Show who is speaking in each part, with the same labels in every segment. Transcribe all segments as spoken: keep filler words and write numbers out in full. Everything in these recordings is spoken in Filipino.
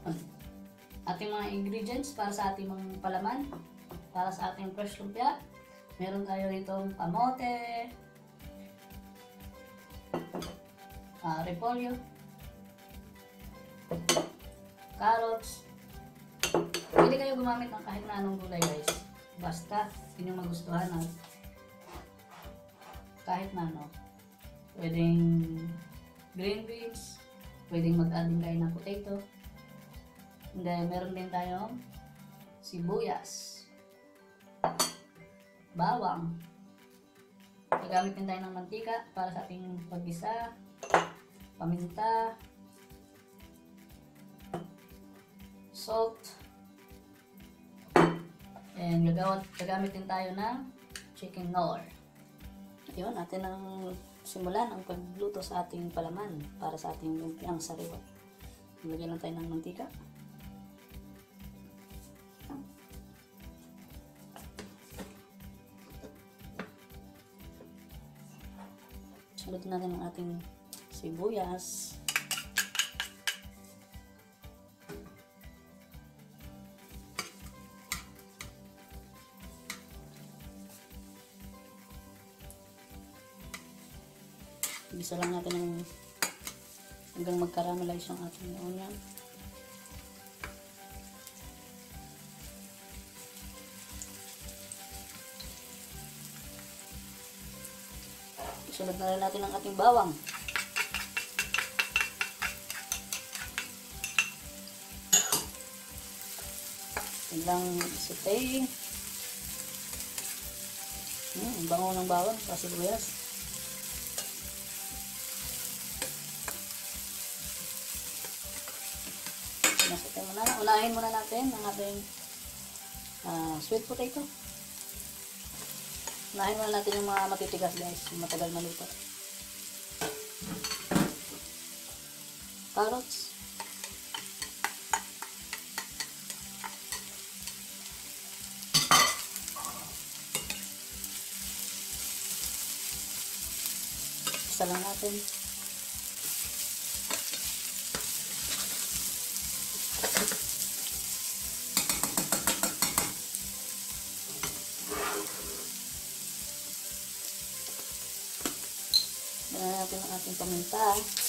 Speaker 1: ating mga ingredients para sa ating mga palaman, para sa ating fresh lumpia. Meron tayo rito kamote, uh, repolyo, carrots. Pwede kayo gumamit ng kahit na anong gulay guys. Basta yun yung magustuhan at kahit na ano. Pwedeng green beans, pwedeng mag-add din kayo ng potato. And then meron din tayong sibuyas, bawang. Gagamit din tayo ng mantika para sa ating paggisa, paminta, salt, and gagamit din tayo ng chicken nor. Yun, natin ang simulan ang pagluto sa ating palaman para sa ating lumpiang sariwa. Lagyan lang tayo ng mantika. Sunod natin ang ating sibuyas. Gisa lang natin ng hanggang mag-caramelize yung ating onion. Sunod na rin natin ang ating bawang. Hanggang sauteing. Hmm, ang bango ng bawang sa sibuyas. Unahin muna natin ang ating uh, sweet potato. Unahin muna natin yung mga matitigas guys, yung matagal maluto. Carrots. Isa lang natin. Lagyan natin ang ating paminta.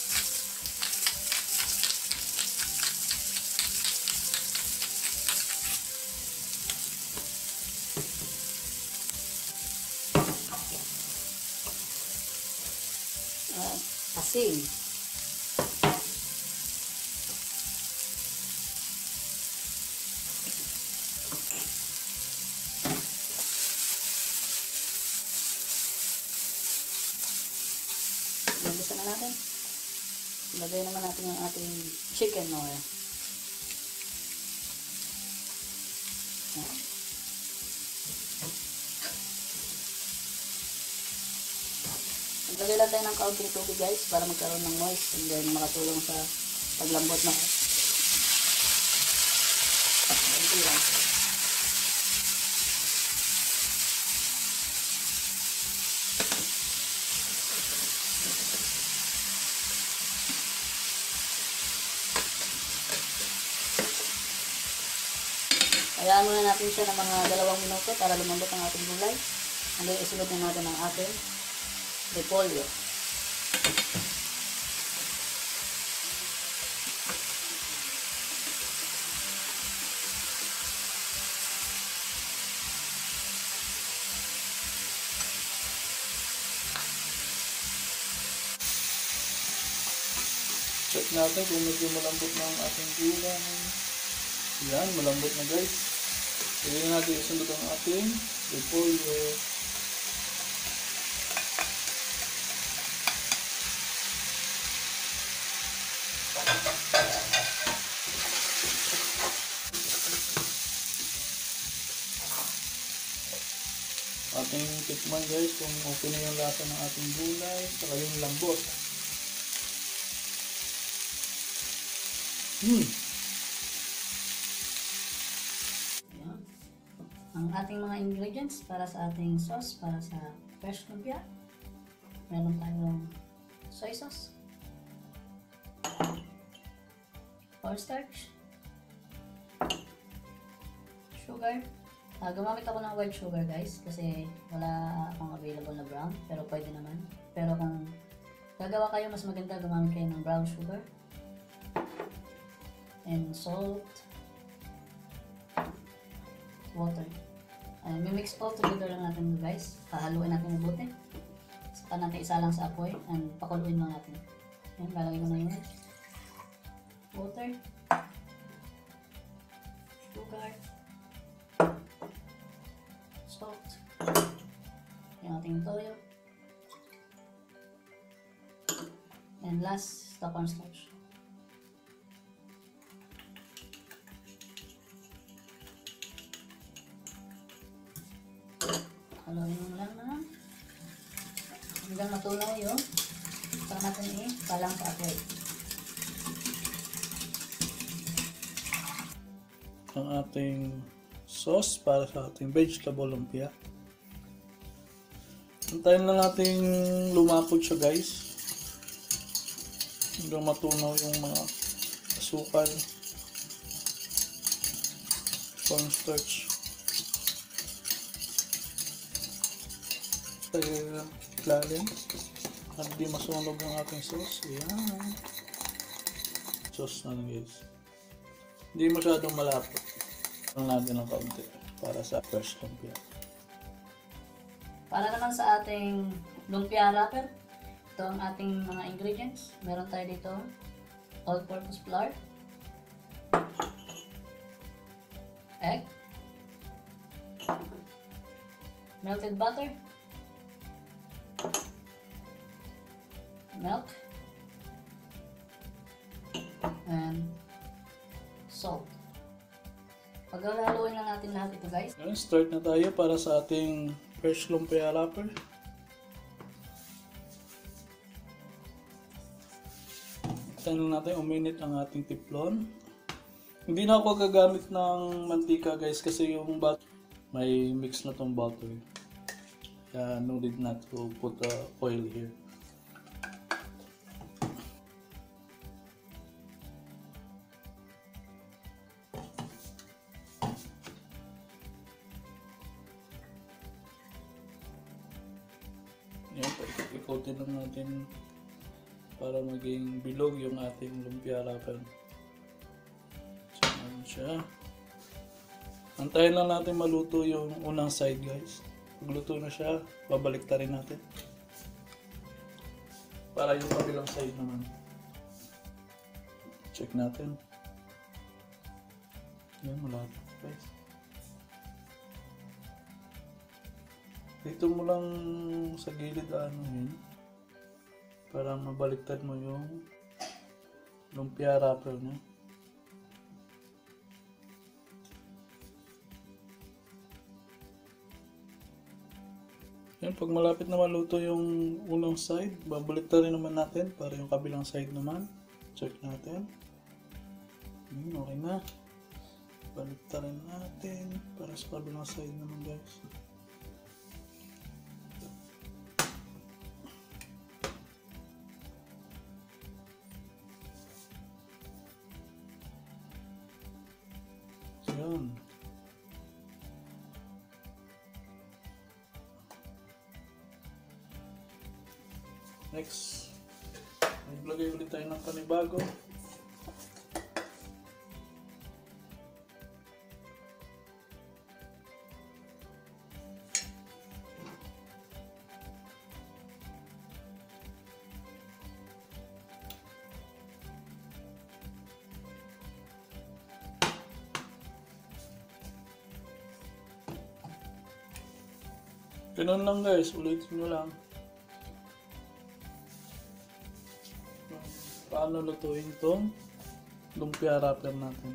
Speaker 1: At asin. Nagisa na natin. Lagay naman natin yung ating chicken oil. Maglagay lang tayo ng kaunting tubig guys para magkaroon ng moist and then makatulong sa paglambot na. Kaunti lang. Hayaan muna natin siya ng mga dalawang minuto para lumambot ang ating gulay. And then isunod na natin ang ating repolyo.
Speaker 2: Check natin kung medyo malambot na ang ating gulay. Yan, malambot na guys. Pwede natin isunod ang ating repolyo. Ating tikman guys kung okay na yung lasa ng ating gulay saka yung lambot. Hmm.
Speaker 1: Ayan. Ang ating mga ingredients para sa ating sauce, para sa fresh lumpia. Meron tayong soy sauce, cornstarch, sugar. Uh, gumamit ako ng white sugar guys kasi wala akong available na brown, pero pwede naman. Pero kung gagawa kayo, mas maganda gumamit kayo ng brown sugar. And salt. Water. Uh, mimix all together lang natin guys. Pahaluin natin mabuti. Saka natin isa lang sa apoy and pakuluin lang natin. Yan, lalagay ko na yun. Water. Sugar. Salt. Yung ating toyo. And last, the cornstarch. Haluin mo lang na hanggang matunaw yun. Saka natin i-palang sa apoy.
Speaker 2: Ang ating sauce para sa ating vegetable lumpia. Hintayin lang natin lumapot siya guys. Hanggang matunaw yung mga asukal, cornstarch. Tayo lalim at di masunog ang ating sauce. Ayan. Sauce na lang guys. Hindi masyadong malapot. Lang natin ng kaunti para sa fresh lumpia.
Speaker 1: Para naman sa ating lumpia wrapper, ito ang ating mga ingredients. Meron tayo dito all-purpose flour, egg, melted butter, milk, and salt. Paghahaluin na natin lahat ito guys.
Speaker 2: Ngayon, start na tayo para sa ating fresh lumpia wrapper. Tayo natin uminit ang ating tiplon. Hindi na ako gagamit ng mantika guys kasi yung butter may mix na tong butter. Kaya no need not to put the oil here. Yan, ikotin lang natin para maging bilog yung ating lumpia wrapper. So, ano siya. Antayin lang natin maluto yung unang side guys. Pag luto na siya, babalik ta rin natin. Para yung kabilang side naman. Check natin. Yan, malapit guys. Dito mo lang sa gilid anuhin para mabaliktad mo yung lumpia wrapper niya. Yan, pag malapit na maluto yung unang side, babaliktad rin naman natin para yung kabilang side naman. Check natin. Hmm, okay na. Baliktad rin natin para sa kabilang side naman guys. Yun. Next, maglagay ulit tayo ng panibago. Ganun lang guys, ulitin nyo lang. Paano lutuin itong lumpia wrapper natin.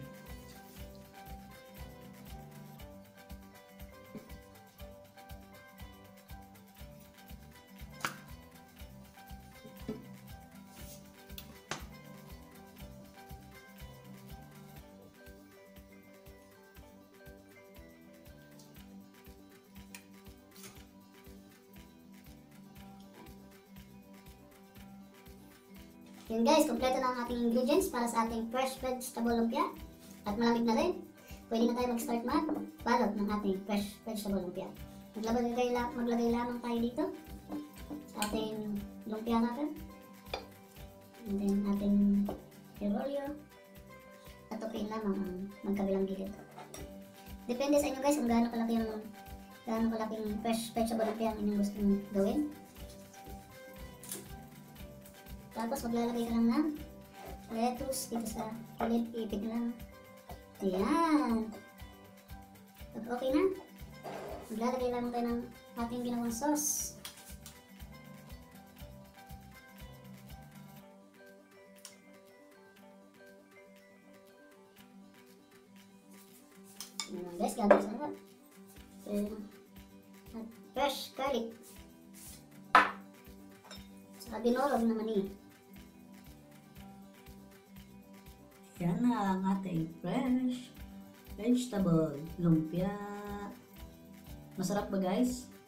Speaker 3: Yun guys, kompleto na ang ating ingredients para sa ating fresh vegetable lumpia. At malamig na rin. pwede na tayo mag-start mag-balot ng ating fresh vegetable lumpia. Maglagay, la maglagay lamang tayo dito sa ating lumpia natin. And then ating i-rolyo. At okay lamang ang magkabilang gilid. Depende sa inyo guys kung gaano kalaki yung gaano kalaking fresh vegetable lumpia ang inyong gusto gawin. Tapos maglalagay ka lang ng lettuce dito sa gilid, ipit lang. Ayan. Pag okay na, maglalagay lang tayo ng ating ginawang sauce. Ayan guys, gagawin sa lahat. At fresh garlic. Saka binolog na mani.
Speaker 1: Yan na ang ating fresh vegetable lumpia. Masarap ba guys?